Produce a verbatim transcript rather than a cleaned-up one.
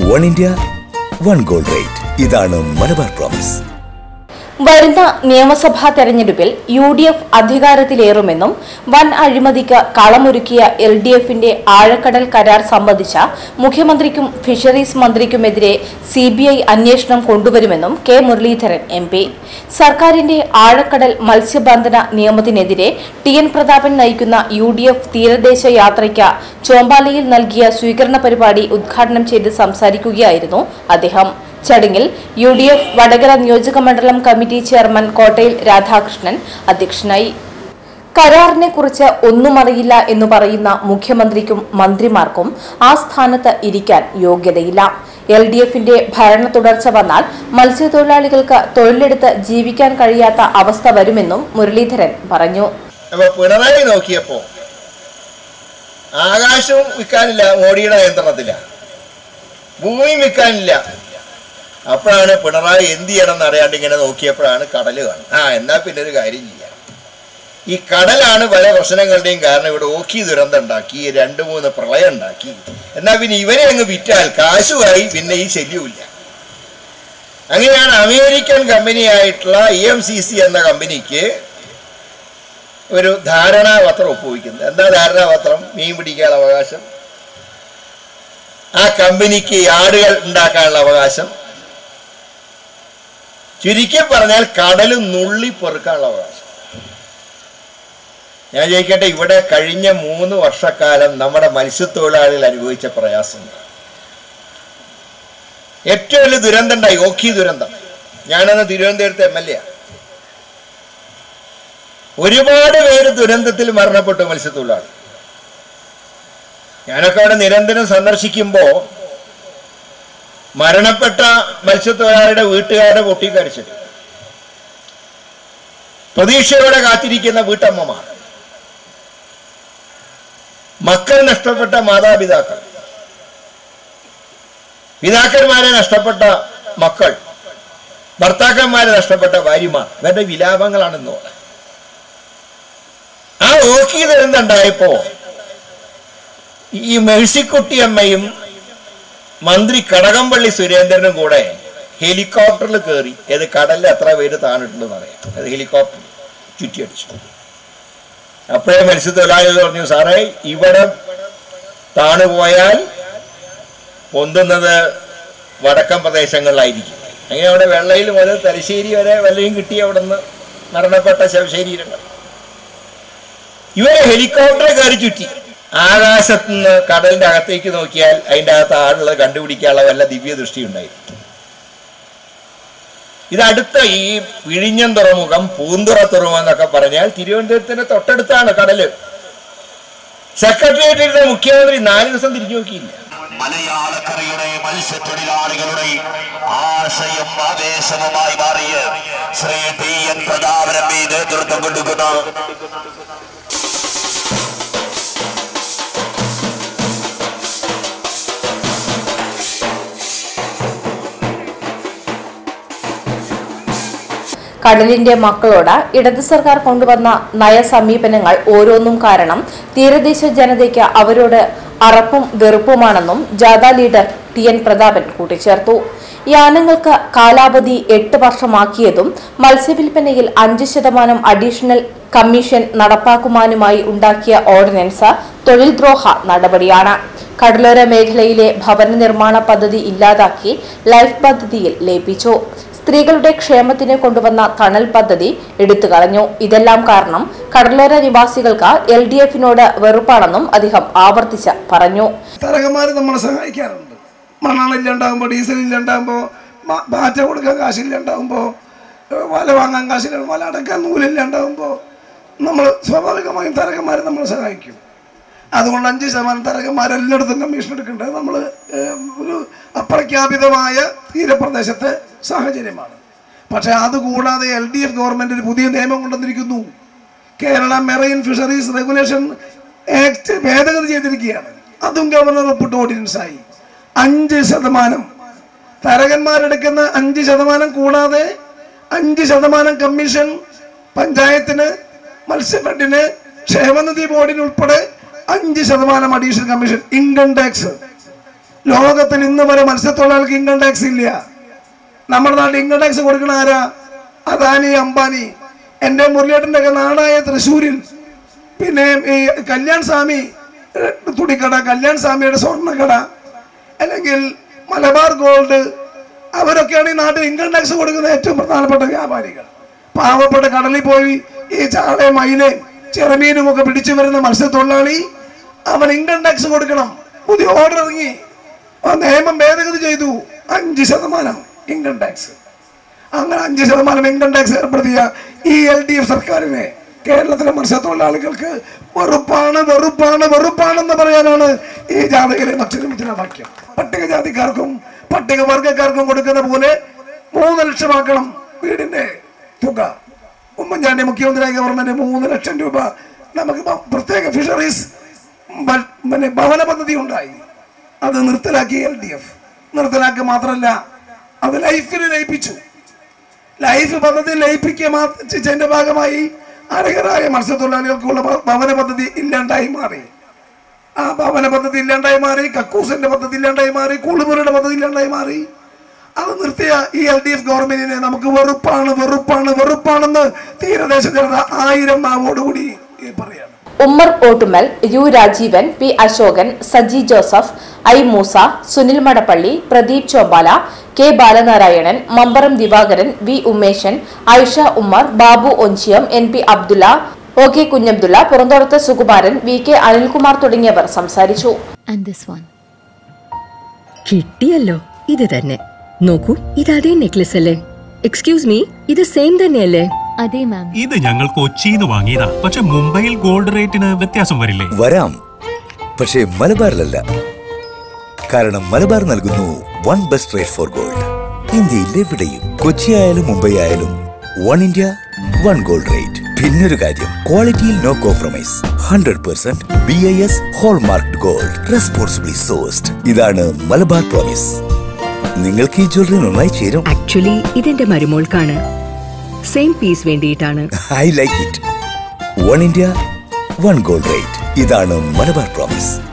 One India, one gold rate. ഇതാണ് Malabar promise. വരുന്ന നിയമസഭാ തെരഞ്ഞെടുപ്പിൽ യു ഡി എഫ് അധികാരത്തിലേറുമെന്നും വൻ അഴിമതിക്ക് കളമൊരുക്കിയ എൽ ഡി എഫിന്റെ ആഴക്കടൽ കരാർ സംബന്ധിച്ച മുഖ്യമന്ത്രിക്കും ഫിഷറീസ് മന്ത്രിക്കുമെതിരെ സി ബി ഐ അന്വേഷണം കൊണ്ടുവരുമെന്നും കെ മുരളീധരൻ എം പി. സർക്കാരിന്റെ ആഴക്കടൽ മത്സ്യബന്ധന നിയമത്തിനെതിരെ ടി എൻ പ്രതാപൻ നയിക്കുന്ന യു ഡി എഫ് തീരദേശ യാത്രയ്ക്ക് ചോമ്പാലയിൽ നൽകിയ സ്വീകരണ പരിപാടി ഉദ്ഘാടനം ചെയ്ത് സംസാരിക്കുകയായിരുന്നു അദ്ദേഹം. ചടങ്ങിൽ യു ഡി എഫ് വടകര നിയോജക മണ്ഡലം കമ്മിറ്റി ചെയർമാൻ കോട്ടയിൽ രാധാകൃഷ്ണൻ അധ്യക്ഷനായി. കരാറിനെ കുറിച്ച് ഒന്നും അറിയില്ല എന്ന് പറയുന്ന മുഖ്യമന്ത്രിക്കും മന്ത്രിമാർക്കും ആ സ്ഥാനത്ത് ഇരിക്കാൻ യോഗ്യതയില്ല. എൽ ഡി എഫിന്റെ ഭരണ തുടർച്ച വന്നാൽ മത്സ്യത്തൊഴിലാളികൾക്ക് തൊഴിലെടുത്ത് ജീവിക്കാൻ കഴിയാത്ത അവസ്ഥ വരുമെന്നും മുരളീധരൻ പറഞ്ഞു. പിണറായി നോക്കിയപ്പോ ആകാശവും വിൽക്കാനില്ല, മോഡിയുടെ നിയന്ത്രണത്തില്ല, ഭൂമിയും വിൽക്കാനില്ല. അപ്പോഴാണ് പിണറായി എന്ത് ചെയ്യണമെന്ന് അറിയാണ്ട് ഇങ്ങനെ നോക്കിയപ്പോഴാണ് കടല് കാണും. ആ എന്നാ പിന്നെ ഒരു കാര്യം ചെയ്യാം, ഈ കടലാണ് പല പ്രശ്നങ്ങളുടെയും കാരണം. ഇവിടെ ഓഖി ദുരന്തം ഉണ്ടാക്കി, രണ്ട് മൂന്ന് പ്രളയം ഉണ്ടാക്കി. എന്നാൽ പിന്നെ ഇവരെ അങ്ങ് വിറ്റാൽ കാശുമായി പിന്നെ ഈ ശല്യമില്ല. അങ്ങനെയാണ് അമേരിക്കൻ കമ്പനിയായിട്ടുള്ള ഇ എം സി സി എന്ന കമ്പനിക്ക് ഒരു ധാരണാപത്രം ഒപ്പുവയ്ക്കുന്നത്. എന്താ ധാരണാപത്രം? മീൻ പിടിക്കാനുള്ള അവകാശം, ആ കമ്പനിക്ക് യാർഡുകൾ ഉണ്ടാക്കാനുള്ള അവകാശം, ചുരുക്കി പറഞ്ഞാൽ കടൽ നുള്ളി പെറുക്കാനുള്ള അവകാശം. ഞാൻ ചോദിക്കട്ടെ, ഇവിടെ കഴിഞ്ഞ മൂന്ന് വർഷക്കാലം നമ്മുടെ മത്സ്യത്തൊഴിലാളികൾ അനുഭവിച്ച പ്രയാസം, ഏറ്റവും വലിയ ദുരന്തം ഉണ്ടായി, ഓഖി ദുരന്തം. ഞാനന്ന് തിരുവനന്തപുരത്ത് എം എൽ എ. ഒരുപാട് പേര് ദുരന്തത്തിൽ മരണപ്പെട്ടു മത്സ്യത്തൊഴിലാളി. ഞാനൊക്കെ അവിടെ നിരന്തരം സന്ദർശിക്കുമ്പോ മരണപ്പെട്ട മത്സ്യത്തൊഴിലാളിയുടെ വീട്ടുകാരുടെ പൊട്ടിക്കരച്ചിട്ട് പ്രതീക്ഷയോടെ കാത്തിരിക്കുന്ന വീട്ടമ്മമാർ, മക്കൾ നഷ്ടപ്പെട്ട മാതാപിതാക്കൾ, പിതാക്കന്മാരെ നഷ്ടപ്പെട്ട മക്കൾ, ഭർത്താക്കന്മാരെ നഷ്ടപ്പെട്ട ഭാര്യമാർ, ഇവരുടെ വിലാപങ്ങളാണെന്നോ. ആ ഓഖി ദുരന്തം ഉണ്ടായപ്പോ ഈ മേഴ്സിക്കുട്ടിയമ്മയും മന്ത്രി കടകംപള്ളി സുരേന്ദ്രനും കൂടെ ഹെലികോപ്റ്ററിൽ കയറി ഏത് കടലിൽ എത്ര പേര് താണിട്ടുണ്ടെന്ന് അറിയാം. അത് ഹെലികോപ്റ്റർ ചുറ്റിയടിച്ചു. അപ്പോഴേ മത്സ്യത്തൊഴിലാളികൾ പറഞ്ഞു, സാറേ ഇവിടെ താണുപോയാൽ പൊന്തുന്നത് വടക്കൻ പ്രദേശങ്ങളിലായിരിക്കും. അങ്ങനെ അവിടെ വെള്ളയിൽ മുതൽ തലശ്ശേരി വരെ വല്ലതും കിട്ടി അവിടെ നിന്ന് മരണപ്പെട്ട ശവശരീരങ്ങൾ. ഇവരെ ഹെലികോപ്റ്ററിൽ കയറി ചുറ്റി. ആകാശത്ത് നിന്ന് കടലിന്റെ അകത്തേക്ക് നോക്കിയാൽ അതിൻ്റെ അകത്ത് ആളുള്ളത് കണ്ടുപിടിക്കാനുള്ള വല്ല ദിവ്യ ദൃഷ്ടി ഉണ്ടായിരുന്നു. ഇതടുത്ത ഈ വിഴിഞ്ഞം തുറമുഖം, പൂന്തുറ തുറമുഖം എന്നൊക്കെ പറഞ്ഞാൽ തിരുവനന്തപുരത്തിന്റെ തൊട്ടടുത്താണ് കടല്. സെക്രട്ടേറിയറ്റിന്റെ മുഖ്യമന്ത്രി നാല് ദിവസം തിരിഞ്ഞു നോക്കിയില്ല. മലയാളക്കരയുടെ മത്സ്യത്തൊഴിലാളികളുടെ ആശയം ആവേശവുമായി മാറിയ ശ്രീ ടി എൻ പ്രതാപൻ നേതൃത്വം കൊടുക്കുന്ന കടലിന്റെ മക്കളോട് ഇടത് സർക്കാർ കൊണ്ടുവന്ന നയസമീപനങ്ങൾ ഓരോന്നും കാരണം തീരദേശ ജനതയ്ക്ക് അവരോട് അറപ്പും വെറുപ്പുമാണെന്നും ജാഥ ലീഡർ ടി എൻ പ്രതാപൻ കൂട്ടിച്ചേർത്തു. യാനങ്ങൾക്ക് കാലാവധി എട്ട് വർഷമാക്കിയതും മത്സ്യവില്പനയിൽ അഞ്ച് ശതമാനം അഡീഷണൽ കമ്മീഷൻ നടപ്പാക്കുവാനുമായി ഉണ്ടാക്കിയ ഓർഡിനൻസ് തൊഴിൽദ്രോഹ നടപടിയാണ്. കടലോര മേഖലയിലെ ഭവന നിർമ്മാണ പദ്ധതി ഇല്ലാതാക്കി ലൈഫ് പദ്ധതിയിൽ ലയിപ്പിച്ചു. സ്ത്രീകളുടെ ക്ഷേമത്തിന് കൊണ്ടുവന്ന തണൽ പദ്ധതി എടുത്തുകളഞ്ഞു. ഇതെല്ലാം കാരണം കടലോര നിവാസികൾക്ക് എൽ ഡി എഫിനോട് വെറുപ്പാണെന്നും അദ്ദേഹം ആവർത്തിച്ച് പറഞ്ഞു. തരകന്മാര് നമ്മളെ സഹായിക്കാറുണ്ട്. മണ്ണെണ്ണയില്ലാണ്ടാകുമ്പോ, ഡീസലില്ലാണ്ടാകുമ്പോ, ബാറ്റ കൊടുക്കാൻ കാശില്ലാണ്ടാകുമ്പോ, വല വാങ്ങാൻ കാശില്ല, വല അടക്കാൻ നൂലില്ലാണ്ടാകുമ്പോ നമ്മൾ സ്വാഭാവികമായും തരകന്മാരെ നമ്മളെ സഹായിക്കും. അതുകൊണ്ട് അഞ്ച് ശതമാനം തരകന്മാരെല്ലായിടത്തും കമ്മീഷൻ എടുക്കേണ്ടത് നമ്മൾ ഒരു അപ്രഖ്യാപിതമായ തീരപ്രദേശത്തെ സാഹചര്യമാണ്. പക്ഷേ അതുകൂടാതെ എൽ ഡി എഫ് ഗവൺമെന്റ് ഒരു പുതിയ നിയമം കൊണ്ടുവന്നിരിക്കുന്നു. Kerala marine fisheries regulation act ഭേദഗതി ചെയ്തിരിക്കുകയാണ്. അതും ഗവർണർ ഒപ്പിട്ട് ഓർഡിനൻസായി. അഞ്ച് ശതമാനം തരകന്മാരെടുക്കുന്ന അഞ്ച് ശതമാനം കൂടാതെ അഞ്ച് ശതമാനം കമ്മീഷൻ പഞ്ചായത്തിന്, മത്സ്യഫെഡിന്, ക്ഷേമനിധി ബോർഡിന് ഉൾപ്പെടെ അഞ്ച് ശതമാനം അഡീഷണൽ കമ്മീഷൻ. ഇൻകം ടാക്സ് ലോകത്തിൽ ഇന്ന് വരെ മത്സ്യത്തൊഴിലാളികൾക്ക് ഇൻകം ടാക്സ് ഇല്ല. നമ്മുടെ നാട്ടിൽ ഇൻകം ടാക്സ് കൊടുക്കണ ആരാ? അദാനി, അംബാനി. എൻ്റെ മുരളിയേട്ടൻ്റെ ഒക്കെ നാടായ തൃശ്ശൂരിൽ പിന്നെ ഈ കല്യാൺ സ്വാമി തുണിക്കട, കല്യാൺ സ്വാമിയുടെ സ്വർണ്ണക്കട, അല്ലെങ്കിൽ മലബാർ ഗോൾഡ്, അവരൊക്കെയാണ് ഈ നാട്ടിൽ ഇൻകം ടാക്സ് കൊടുക്കുന്ന ഏറ്റവും പ്രധാനപ്പെട്ട വ്യാപാരികൾ. പാവപ്പെട്ട കടലിൽ പോയി ഈ ചാളയും മയിലയും ചെറുമീനും ഒക്കെ പിടിച്ചു വരുന്ന മത്സ്യത്തൊഴിലാളി അവൻ ഇൻകം ടാക്സ് കൊടുക്കണം. പുതിയ ഓർഡർ ഇറങ്ങി, ആ നിയമം ഭേദഗതി ചെയ്തു. അഞ്ച് ശതമാനം ഇൻകം ടാക്സ്. അങ്ങനെ അഞ്ച് ശതമാനം ഇൻകം ടാക്സ് ഏർപ്പെടുത്തിയ ഈ എൽ ഡി എഫ് സർക്കാരിനെ കേരളത്തിലെ മത്സ്യത്തൊഴിലാളികൾക്ക് വെറുപ്പാണ്, വെറുപ്പാണ്, വെറുപ്പാണെന്ന് പറയാനാണ് ഈ ജാഥയിലെ മറ്റൊരു മുദ്രാവാക്യം. പട്ടികജാതിക്കാർക്കും പട്ടികവർഗക്കാർക്കും കൊടുക്കുന്ന പോലെ മൂന്ന് ലക്ഷമാക്കണം വീടിന്റെ തുക. ഉമ്മൻചാണ്ടി മുഖ്യമന്ത്രിയായ ഗവൺമെന്റ് മൂന്ന് ലക്ഷം രൂപ നമുക്ക് പ്രത്യേക ഫിഷറീസ് പിന്നെ ഭവന പദ്ധതി ഉണ്ടായി. അത് നിർത്തലാക്കി എൽ ഡി എഫ്. നിർത്തലാക്കുക മാത്രമല്ല, അത് ലൈഫിൽ ലയിപ്പിച്ചു. ലൈഫ് പദ്ധതി ലയിപ്പിക്കുന്നതിന്റെ ഭാഗമായി അർഹരായ മത്സ്യത്തൊഴിലാളികൾക്കുള്ള ഭവന പദ്ധതി ഇല്ലാണ്ടായി മാറി. ആ ഭവന പദ്ധതി ഇല്ലാണ്ടായി മാറി, കക്കൂസിന്റെ പദ്ധതി ഇല്ലാണ്ടായി മാറി, കുളിമുറിയുടെ പദ്ധതി ഇല്ലാണ്ടായി മാറി. അത് നിർത്തിയ ഈ എൽ ഡി എഫ് ഗവൺമെന്റിനെ നമുക്ക് വെറുപ്പാണ്, വെറുപ്പാണ്, വെറുപ്പാണെന്ന് തീരദേശ ജനത ആയിരം നാവോടുകൂടി പറയാണ്. Ummer Ottumal, U Rajeevan, P Ashokan, Saji Joseph, I Moosa, Sunil Madappally, Pradeep Chombala, K Balanarayanan, Mamparam Divakaran, V Umeshan, Ayisha Ummer, Babu Onchiyam, N P Abdulla, O K Kunhabdulla, Puranthodath Sukumaran, V K Anilkumar തുടങ്ങിയവർ സംസാരിച്ചു. കിട്ടിയല്ലോ, ഇത് തന്നെ. നോക്കൂ, ഇത് അതേ നെക്ലസ് അല്ലേ? എക്സ്ക്യൂസ് മീ, ഇത് സെയിം തന്നെയല്ലേ? അതെ മാം. ഇത് ഞങ്ങൾ കൊച്ചിയിൽ വാങ്ങിയതാ. പക്ഷെ മുംബൈയിൽ ഗോൾഡ് റേറ്റിന് വ്യത്യാസം വരില്ലേ? വരാം, പക്ഷേ മലബാറിലല്ല. കാരണം മലബാർ നൽകുന്നു one best rate for gold. ഇന്ത്യയിൽ എവിടെയും, കൊച്ചി ആയാലും മുംബൈ ആയാലും one India one gold rate. പിന്നൊരു കാര്യം, ക്വാളിറ്റിയിൽ no compromise. Hundred percent B I S hallmark gold, responsibly sourced. ഇതാണ് മലബാർ പ്രോമിസ്. നിങ്ങൾക്ക് ഈ ജ്വല്ലറി നന്നായി ചേരും. ആക്ച്വലി ഇതെന്റെ മരുമോൾക്കാണ്. സെയിം പീസ് വേണ്ടിയിട്ടാണ്. I like it. One India one gold rate. ഇതാണ് മലബാർ പ്രോമിസ്.